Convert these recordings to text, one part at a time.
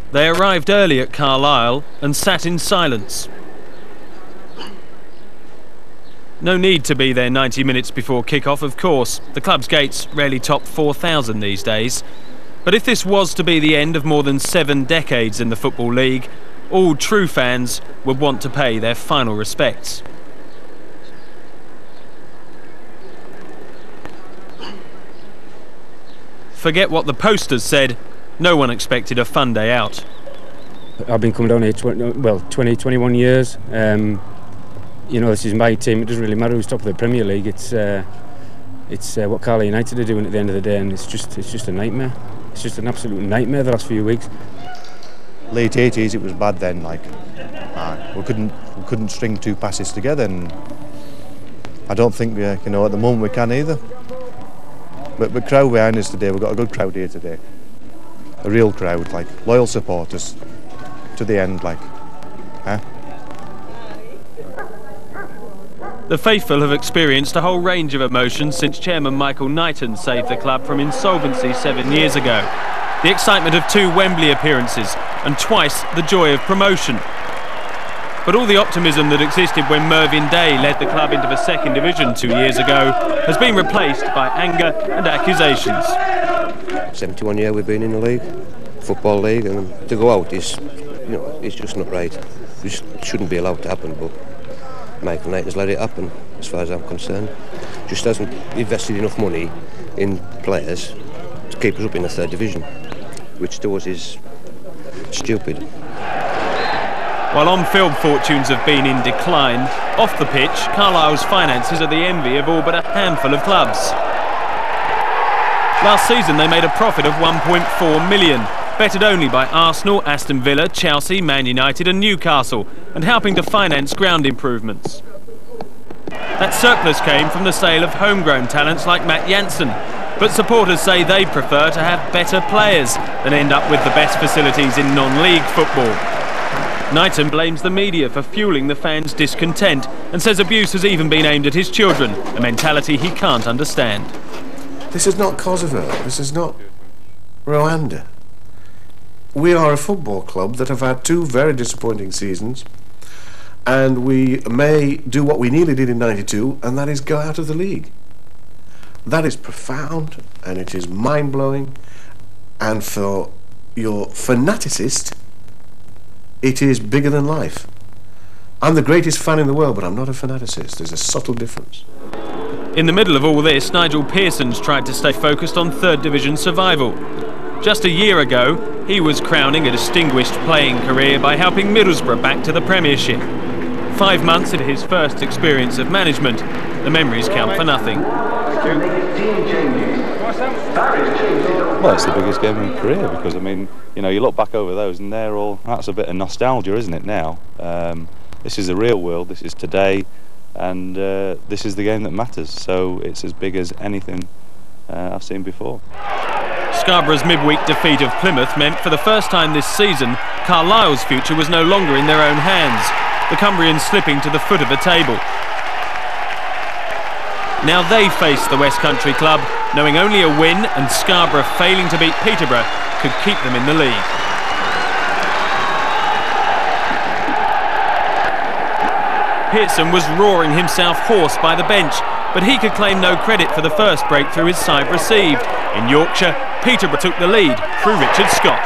They arrived early at Carlisle and sat in silence. No need to be there 90 minutes before kick-off, of course. The club's gates rarely top 4,000 these days. But if this was to be the end of more than 7 decades in the Football League, all true fans would want to pay their final respects. Forget what the posters said, no one expected a fun day out. I've been coming down here 20, 21 years. You know, this is my team. It doesn't really matter who's top of the Premier League. It's what Carlisle United are doing at the end of the day, and it's just a nightmare. It's just an absolute nightmare the last few weeks. Late 80s, it was bad then. Like we couldn't string 2 passes together, and I don't think at the moment we can either. But the crowd behind us today, we've got a good crowd here today. A real crowd, like loyal supporters to the end, like. The faithful have experienced a whole range of emotions since Chairman Michael Knighton saved the club from insolvency 7 years ago. The excitement of 2 Wembley appearances and twice the joy of promotion. But all the optimism that existed when Mervyn Day led the club into the 2nd Division 2 years ago has been replaced by anger and accusations. 71 years we've been in the league, Football League, and to go out is, it's just not right. It shouldn't be allowed to happen, but Michael Knighton's let it happen, as far as I'm concerned. Just hasn't invested enough money in players to keep us up in the 3rd Division, which to us is stupid. While on-field fortunes have been in decline, off the pitch, Carlisle's finances are the envy of all but a handful of clubs. Last season they made a profit of 1.4 million, bettered only by Arsenal, Aston Villa, Chelsea, Man United and Newcastle, and helping to finance ground improvements. That surplus came from the sale of homegrown talents like Matt Jansen, but supporters say they prefer to have better players than end up with the best facilities in non-league football. Knighton blames the media for fueling the fans' discontent and says abuse has even been aimed at his children, a mentality he can't understand. This is not Kosovo, this is not Rwanda. We are a football club that have had 2 very disappointing seasons, and we may do what we nearly did in '92, and that is go out of the league. That is profound, and it is mind-blowing, and for your fanaticist, it is bigger than life. I'm the greatest fan in the world, but I'm not a fanaticist. There's a subtle difference. In the middle of all this, Nigel Pearson's tried to stay focused on 3rd Division survival. Just a year ago, he was crowning a distinguished playing career by helping Middlesbrough back to the Premiership. 5 months into his first experience of management, the memories count for nothing. Well, it's the biggest game of my career because, I mean, you look back over those and that's a bit of nostalgia, isn't it, now? This is the real world, this is today, and this is the game that matters, so it's as big as anything I've seen before. Scarborough's midweek defeat of Plymouth meant for the first time this season, Carlisle's future was no longer in their own hands, the Cumbrians slipping to the foot of the table. Now they face the West Country club, knowing only a win and Scarborough failing to beat Peterborough could keep them in the league. Pearson was roaring himself hoarse by the bench, but he could claim no credit for the first breakthrough his side received. In Yorkshire, Peterborough took the lead through Richard Scott.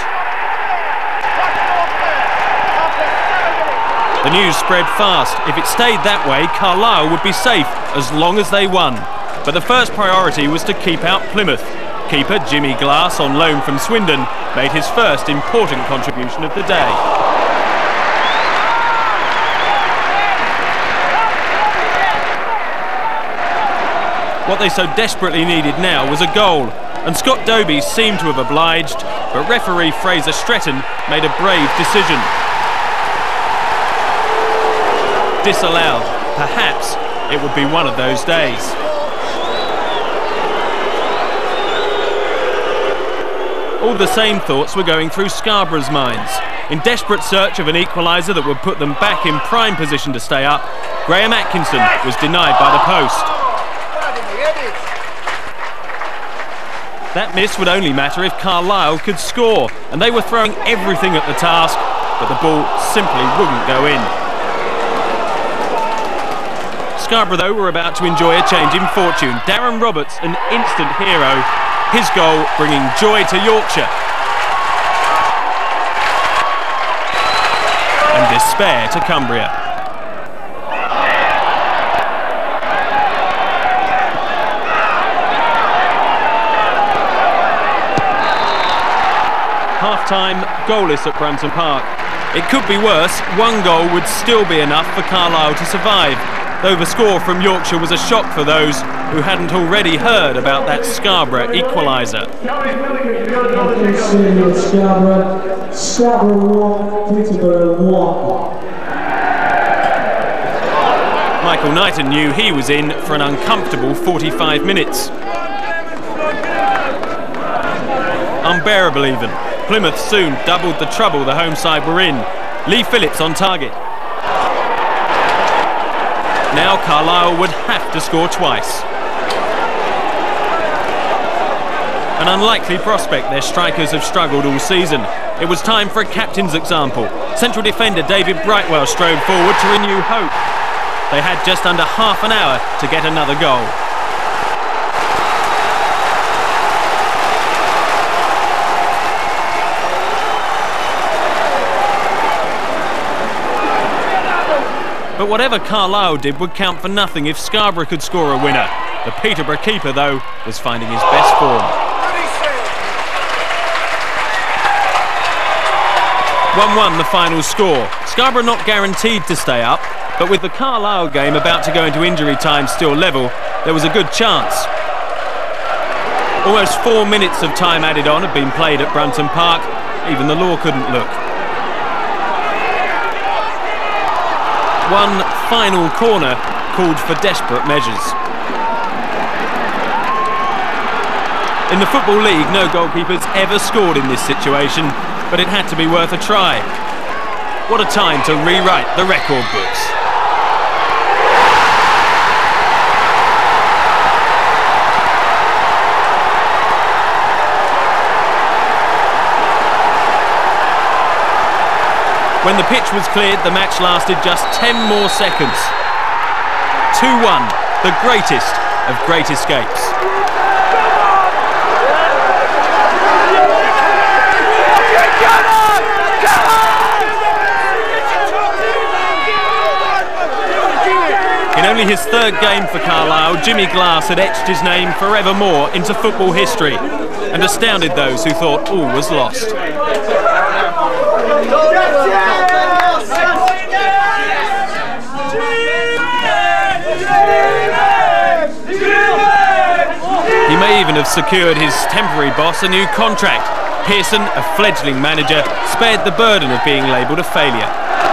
The news spread fast. If it stayed that way, Carlisle would be safe as long as they won. But the first priority was to keep out Plymouth. Keeper Jimmy Glass, on loan from Swindon, made his first important contribution of the day. What they so desperately needed now was a goal, and Scott Dobie seemed to have obliged, but referee Fraser Stretton made a brave decision. Disallowed. Perhaps it would be one of those days. All the same thoughts were going through Scarborough's minds. In desperate search of an equaliser that would put them back in prime position to stay up, Graham Atkinson was denied by the post. That miss would only matter if Carlisle could score, and they were throwing everything at the task, but the ball simply wouldn't go in. Scarborough, though, were about to enjoy a change in fortune. Darren Roberts, an instant hero, his goal bringing joy to Yorkshire. And despair to Cumbria. Half-time goalless at Brunton Park. It could be worse. One goal would still be enough for Carlisle to survive, though the score from Yorkshire was a shock for those who hadn't already heard about that Scarborough equaliser. Michael Knighton knew he was in for an uncomfortable 45 minutes. Unbearable even. Plymouth soon doubled the trouble the home side were in. Lee Phillips on target. Now Carlisle would have to score twice. An unlikely prospect, their strikers have struggled all season. It was time for a captain's example. Central defender David Brightwell strode forward to renew hope. They had just under half an hour to get another goal. But whatever Carlisle did would count for nothing if Scarborough could score a winner. The Peterborough keeper, though, was finding his best form. 1-1 the final score. Scarborough not guaranteed to stay up, but with the Carlisle game about to go into injury time still level, there was a good chance. Almost 4 minutes of time added on had been played at Brunton Park. Even the law couldn't look. One final corner called for desperate measures. In the Football League, no goalkeepers ever scored in this situation, but it had to be worth a try. What a time to rewrite the record books. When the pitch was cleared, the match lasted just 10 more seconds. 2-1, the greatest of great escapes. In only his third game for Carlisle, Jimmy Glass had etched his name forevermore into football history and astounded those who thought all was lost. He may even have secured his temporary boss a new contract. Pearson, a fledgling manager, spared the burden of being labelled a failure.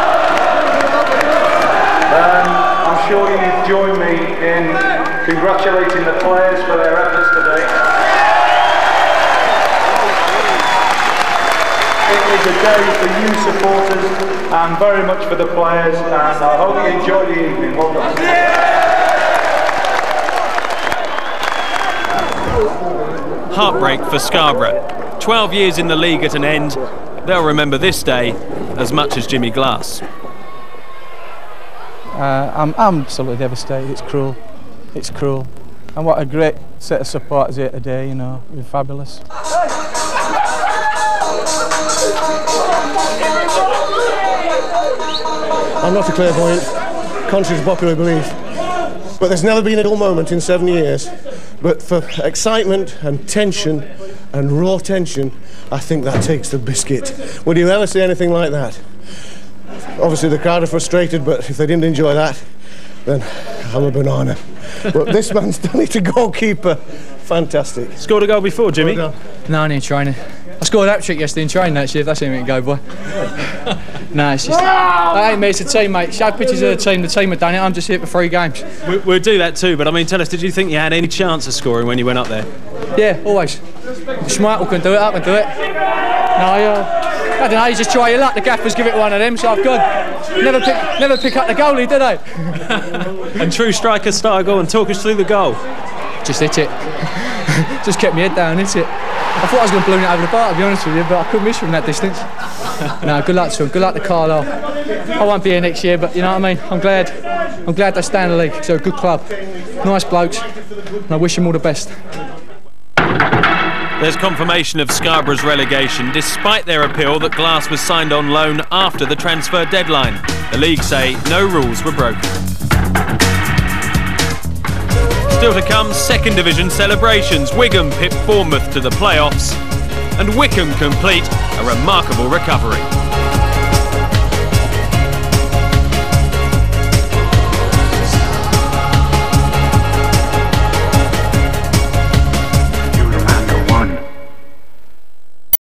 I'm sure you join me in congratulating the players for their efforts today. It is a day for you supporters and very much for the players, and I hope you enjoy the evening. Well done. Heartbreak for Scarborough. 12 years in the league at an end. They'll remember this day as much as Jimmy Glass. I'm absolutely devastated. It's cruel. It's cruel. And what a great set of supporters here today, you know. It was fabulous. I'm not a clairvoyant, contrary to popular belief, but there's never been a dull moment in 7 years. But for excitement and tension and raw tension, I think that takes the biscuit. Would you ever see anything like that? Obviously the crowd are frustrated, but if they didn't enjoy that, then I'm a banana. But this man's done it, a goalkeeper. Fantastic. Scored a goal before, Jimmy? No, only in training. I scored a hat-trick yesterday in training, actually, if that's anything to go by. No, it's just... That ain't me, it's a team, mate. Show pictures of the team have done it, I'm just here for 3 games. We'll do that too, but I mean, tell us, did you think you had any chance of scoring when you went up there? Yeah, always. Schmeichel can do it, I can do it. No, I don't know, you just try your luck. The gaffers give it one of them, so I've gone. Never pick up the goalie, do they? And true striker style goal, and talk us through the goal. just hit it. Just kept my head down, hit it. I thought I was going to balloon it over the bar, to be honest with you, but I couldn't miss from that distance. No, good luck to them. Good luck to Carlisle. I won't be here next year, but you know what I mean. I'm glad they stay in the league. They're a good club, nice blokes, and I wish them all the best. There's confirmation of Scarborough's relegation, despite their appeal that Glass was signed on loan after the transfer deadline. The league say no rules were broken. Still to come, second division celebrations. Wigan pip Bournemouth to the playoffs, and Wycombe complete a remarkable recovery.